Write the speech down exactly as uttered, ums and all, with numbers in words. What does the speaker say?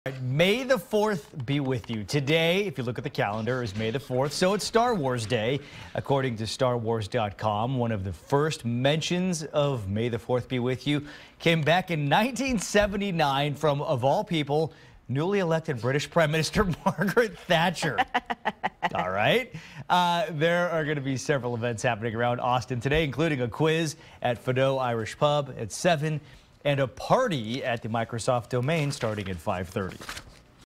May the fourth be with you. Today, if you look at the calendar, is May the fourth, so it's Star Wars Day. According to Star Wars dot com, one of the first mentions of May the fourth be with you came back in nineteen seventy-nine from, of all people, newly elected British Prime Minister Margaret Thatcher. All right. Uh, there are going to be several events happening around Austin today, including a quiz at Fado Irish Pub at seven and a party at the Microsoft Domain starting at five thirty.